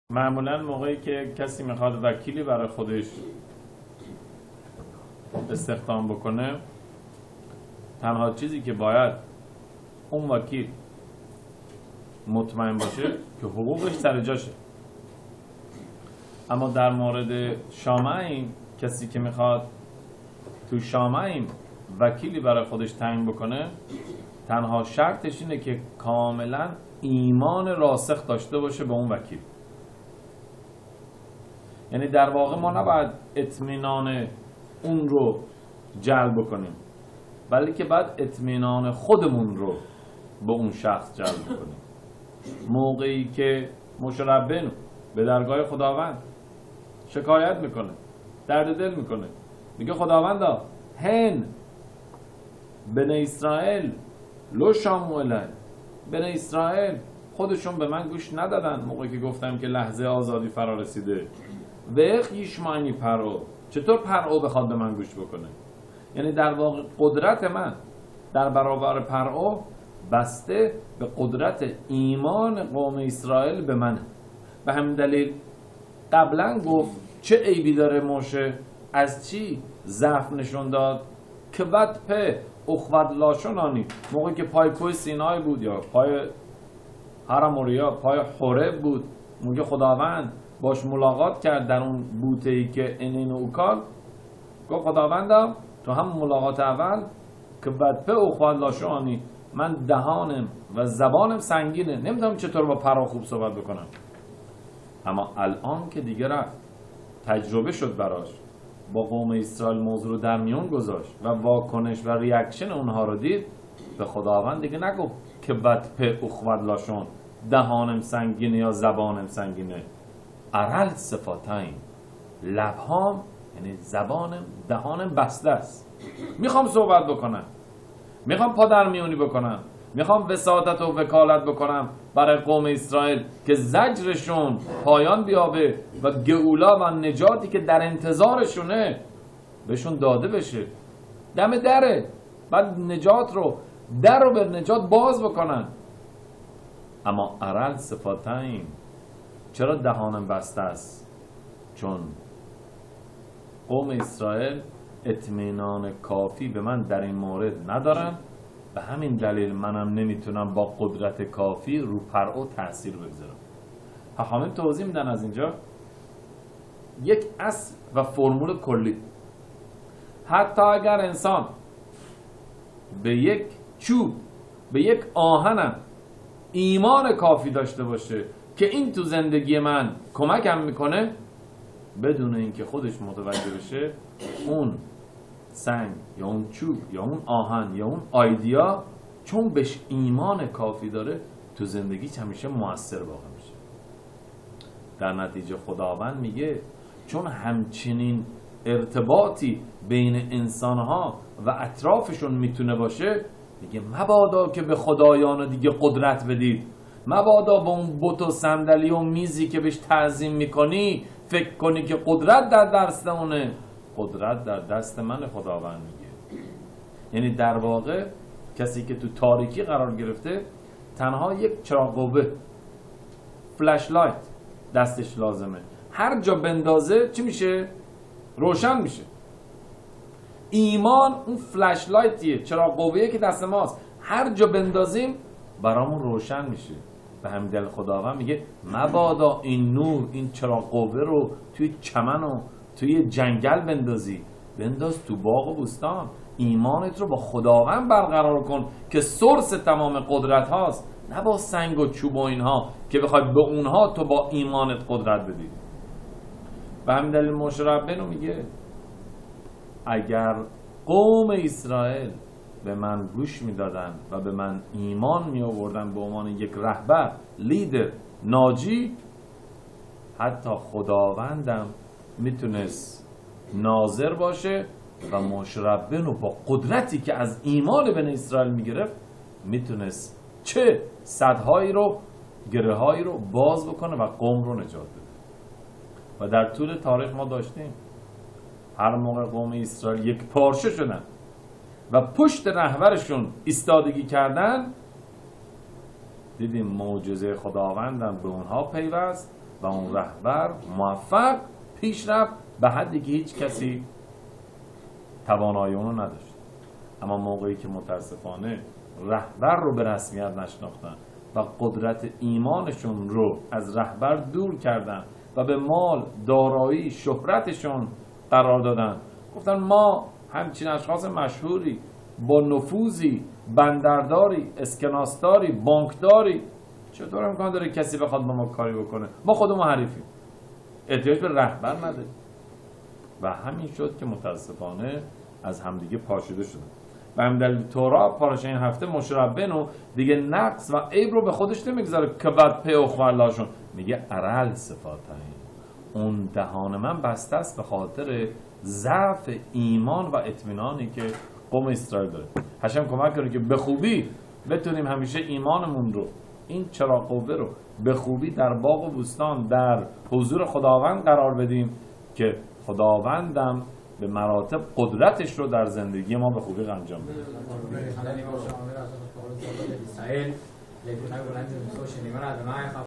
معمولا موقعی که کسی میخواد وکیلی برای خودش استخدام بکنه، تنها چیزی که باید اون وکیل مطمئن باشه که حقوقش سر جاشه. اما در مورد شامعیم، کسی که میخواد تو شامعیم وکیلی برای خودش تعیین بکنه، تنها شرطش اینه که کاملا ایمان راسخ داشته باشه به اون وکیل. یعنی در واقع ما نباید اطمینان اون رو جلب کنیم، بلکه باید اطمینان خودمون رو به اون شخص جلب کنیم. موقعی که مشربن به درگاه خداوند شکایت میکنه، درد دل میکنه، میگه خداوندا هن بنی اسرائیل لو شاموئلن، بنی اسرائیل خودشون به من گوش ندادن موقعی که گفتم که لحظه آزادی فرا رسیده. وقت یشمعنی پرو، چطور پرو بخواد به من گوش بکنه؟ یعنی در واقع قدرت من در برابر پرو بسته به قدرت ایمان قوم اسرائیل به من. به همین دلیل قبلا گفت چه عیبی داره موشه، از چی ضعف نشون داد؟ که بد په اخوت لاشونانی، موقعی که پای کوه سینای بود یا پای هرم اوریا، پای حورب بود، موقع خداوند باش ملاقات کرد در اون بوته‌ای که انین اوکال، گفت خداوندا تو هم ملاقات اول که بد په اخوت لاشونانی، من دهانم و زبانم سنگینه، نمیدونم چطور با پرا خوب صحبت بکنم. اما الان که دیگه رفت، تجربه شد براش، با قوم اسرائیل موضوع رو در میون گذاشت و واکنش و ریاکشن اونها رو دید، به خداوند دیگه نگفت که بد په اخوت لاشون، دهانم سنگینه یا زبانم سنگینه. ارل صفاتاین، لبهام یعنی زبانم، دهانم بسته است، میخوام صحبت بکنم، میخوام پادرمیونی بکنم، میخوام وساطت و وکالت بکنم برای قوم اسرائیل که زجرشون پایان بیابه و گئولا و نجاتی که در انتظارشونه بهشون داده بشه. دم دره، بعد نجات رو، در رو به نجات باز بکنن. اما ارل صفاتاین، چرا دهانم بسته است؟ چون قوم اسرائیل اطمینان کافی به من در این مورد ندارن، به همین دلیل منم نمیتونم با قدرت کافی رو پرعو تأثیر بگذارم. حاکم توضیح میدن از اینجا یک اصل و فرمول کلی. حتی اگر انسان به یک چوب، به یک آهنم ایمان کافی داشته باشه که این تو زندگی من کمکم میکنه، بدون اینکه خودش متوجه بشه، اون سنگ یا اون چوب یا اون آهن یا اون آیدیا، چون بهش ایمان کافی داره، تو زندگیش همیشه موثر واقع میشه. در نتیجه خداوند میگه چون همچنین ارتباطی بین انسانها و اطرافشون میتونه باشه، میگه مبادا که به خدایان دیگه قدرت بدید، مبادا به اون بت و صندلی و میزی که بهش تعظیم میکنی فکر کنی که قدرت در دست اونه. قدرت در دست من، خداوند میگه. یعنی در واقع کسی که تو تاریکی قرار گرفته، تنها یک چراغ قوه، فلش لایت دستش لازمه. هر جا بندازه چی میشه؟ روشن میشه. ایمان اون فلش لایتیه، چراغ قوه‌ای که دست ماست، هر جا بندازیم برامون روشن میشه. به همین دلیل خداوند میگه مبادا این نور، این چراغ قوه رو توی چمن و توی جنگل بندازی، بنداز تو باغ و بوستان. ایمانت رو با خداوند برقرار کن که سورس تمام قدرت هاست، نه با سنگ و چوب و اینها که بخوای به اونها تو با ایمانت قدرت بدی. به همین دلیل موشه ربنا میگه اگر قوم اسرائیل به من گوش میدادن و به من ایمان می آوردن به عنوان یک رهبر، لیدر، ناجی، حتی خداوندم میتونست ناظر باشه و موشه ربنا با قدرتی که از ایمان بنی اسرائیل میگرفت، میتونست چه سدهایی رو، گره هایی رو باز بکنه و قوم رو نجات بده. و در طول تاریخ ما داشتیم هر موقع قوم اسرائیل یک پارچه شدن و پشت رهبرشون ایستادگی کردن، دیدیم معجزه خداوندم به اونها پیوست و اون رهبر موفق پیش رفت به حدی که هیچ کسی توانایی اونو نداشت. اما موقعی که متاسفانه رهبر رو به رسمیت نشناختن و قدرت ایمانشون رو از رهبر دور کردن و به مال، دارایی، شهرتشون قرار دادن، گفتن ما همچین اشخاص مشهوری با نفوذی، بندرداری، اسکناسداری، بانکداری، چطور امکان داره کسی بخواد با ما کاری بکنه؟ ما خودمون حریفیم، احتیاج به رهبر نداریم. و همین شد که متاسفانه از همدیگه پاشیده شدن. و همین دلیل تورا پاراشا این هفته مشه ربینو دیگه نقص و عیب رو به خودش نمیگذاره که بعد پی اخوالاشون میگه ارل صفاتایی، اون دهان من بسته است به خاطر ضعف ایمان و اطمینانی که قوم اسرائیل داره. هشم کمک کنه که به خوبی بتونیم همیشه ایمانمون رو، این چراغ قوه رو به خوبی در باغ و بوستان در حضور خداوند قرار بدیم که خداوندم به مراتب قدرتش رو در زندگی ما به خوبی انجام بده.